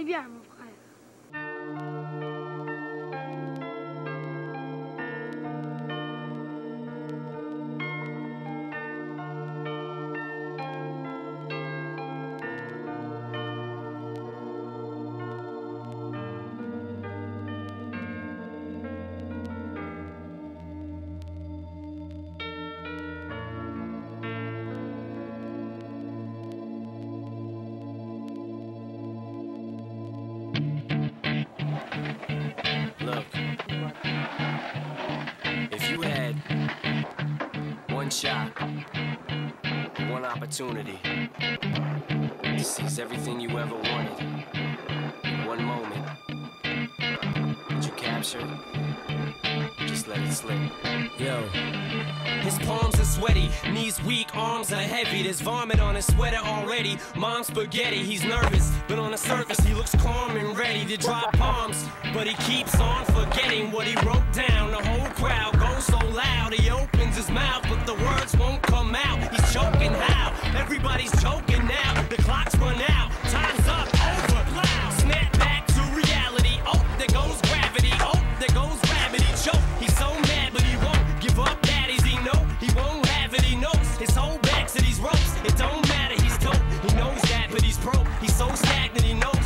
C'est bien, mon frère. Look, if you had one shot, one opportunity to seize everything you ever wanted in one moment, would you capture it? Just let it slip. Yo. His palms are sweaty, knees weak, arms are heavy. There's vomit on his sweater already. Mom's spaghetti, he's nervous, but on the surface he looks calm and ready to drop bombs. But he keeps on forgetting what he wrote down. The whole crowd goes so loud, he opens his mouth, but the words won't come out. He's choking how? Everybody's choking now. The clock's run out, time's up, over, loud. Snap back to reality. Oh, there goes gravity. Oh, there goes gravity. Choke. He's so mad, but he won't give up. Daddies, he know he won't have it. He knows his whole back to these ropes. It don't matter, he's dope. He knows that, but he's broke. He's so stagnant, he knows